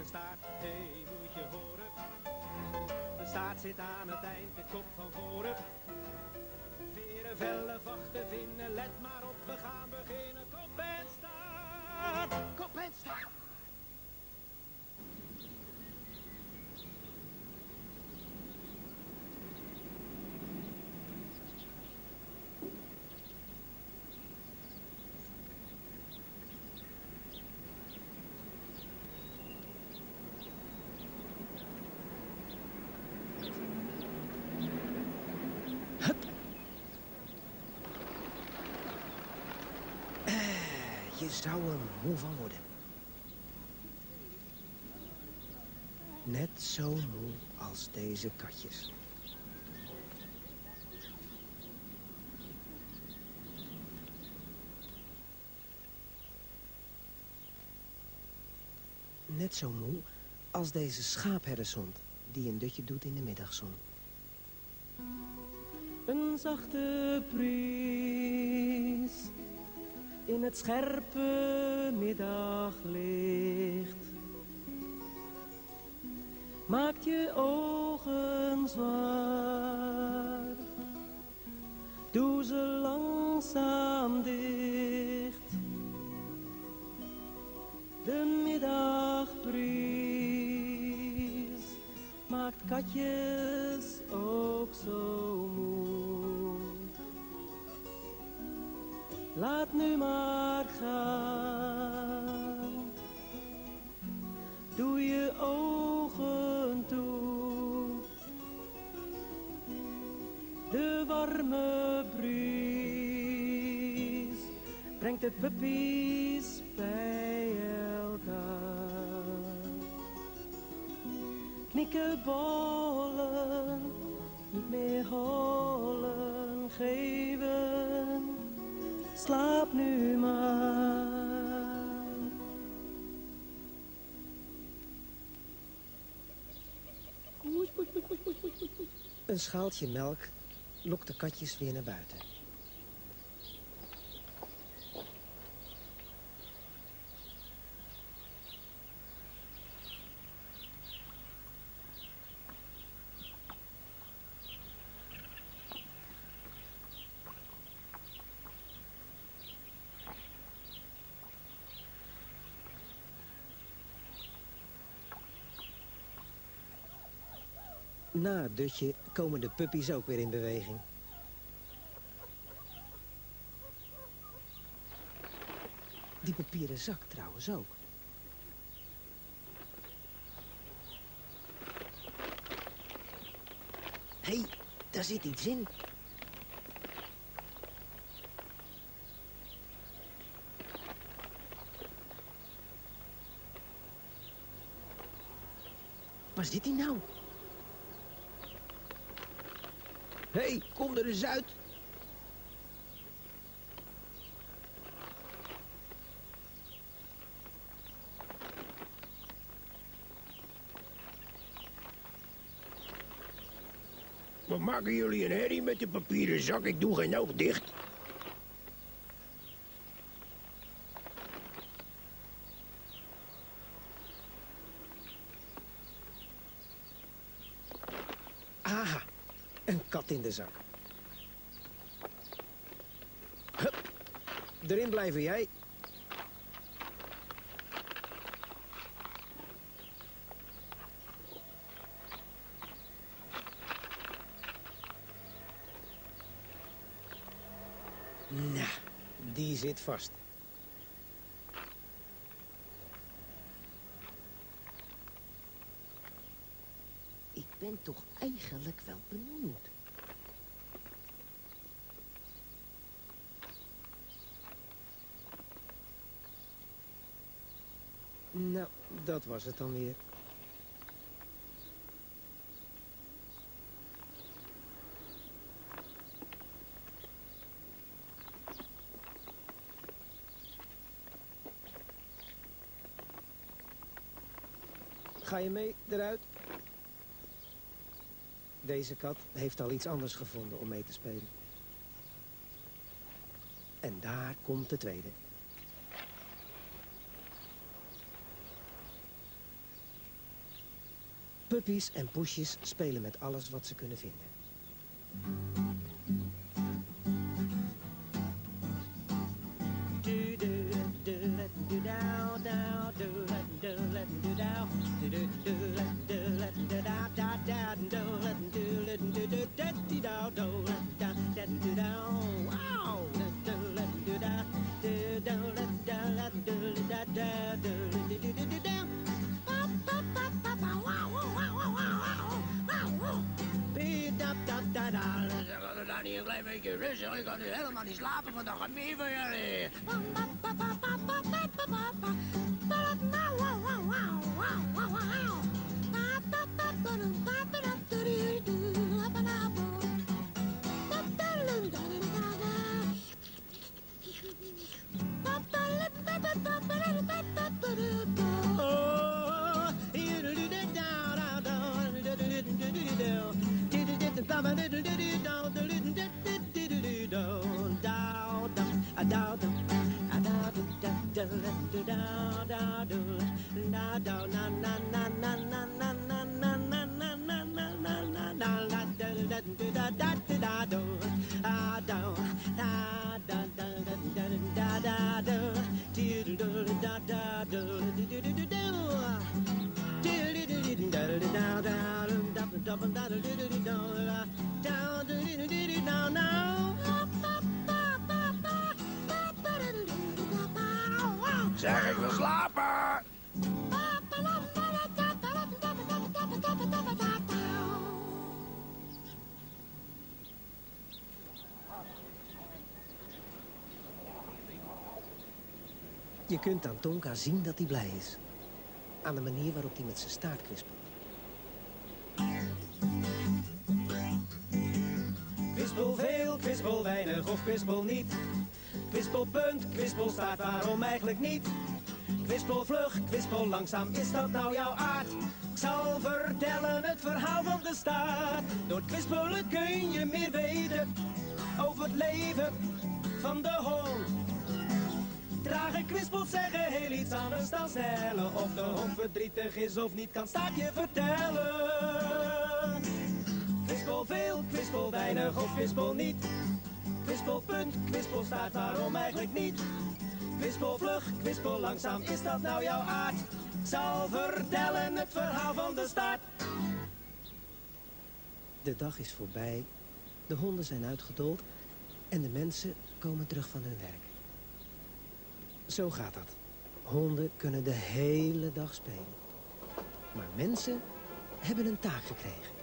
staart, hey, moet je horen. De staart zit aan het eind, de kop van voren. Veren, vellen, vachten, vinden, let maar op, we gaan beginnen. Kop en staart, kop en staart. Je zou er moe van worden. Net zo moe als deze katjes. Net zo moe als deze schaapherdershond die een dutje doet in de middagzon. Een zachte bries in het scherpe middaglicht maakt je ogen zwaar. Doe ze langzaam dicht. De middagbries maakt katjes ook zo moe. Laat nu maar gaan. Doe je ogen toe. De warme bries brengt de puppies bij elkaar. Knikkenbollen, niet meer hollen geven. Slaap nu maar. Een schaaltje melk lokt de katjes weer naar buiten. Na het dutje komen de puppies ook weer in beweging. Die papieren zak trouwens ook. Hé, daar zit iets in. Waar zit die nou? Hé, kom er eens uit. Wat maken jullie een herrie met de papieren zak? Ik doe geen oog dicht. Aha, een kat in de zak. Hup, erin blijven jij. Nou, die zit vast. Ik ben toch eigenlijk wel benieuwd. Nou, dat was het dan weer. Ga je mee eruit? Deze kat heeft al iets anders gevonden om mee te spelen. En daar komt de tweede. Puppies en poesjes spelen met alles wat ze kunnen vinden. Een klein beetje rustig, ik kan nu helemaal niet slapen, want dan gaat meer van jullie. Zeg, ik wil slapen! Je kunt aan Tonka zien dat hij blij is. Aan de manier waarop hij met zijn staart kwispelt. Kwispel veel, kwispel weinig of kwispel niet. Kwispel punt, kwispel staat, waarom eigenlijk niet? Kwispel vlug, kwispel langzaam, is dat nou jouw aard? Ik zal vertellen het verhaal van de staart. Door het kwispelen kun je meer weten over het leven van de hond. Dragen kwispels zeggen heel iets anders dan stellen. Of de hond verdrietig is of niet, kan staat je vertellen. Kwispel veel, kwispel weinig of kwispel niet. Kwispel punt, kwispel staat, waarom eigenlijk niet? Kwispel vlug, kwispel langzaam, is dat nou jouw aard? Ik zal vertellen het verhaal van de staart. De dag is voorbij, de honden zijn uitgedold en de mensen komen terug van hun werk. Zo gaat dat. Honden kunnen de hele dag spelen. Maar mensen hebben een taak gekregen.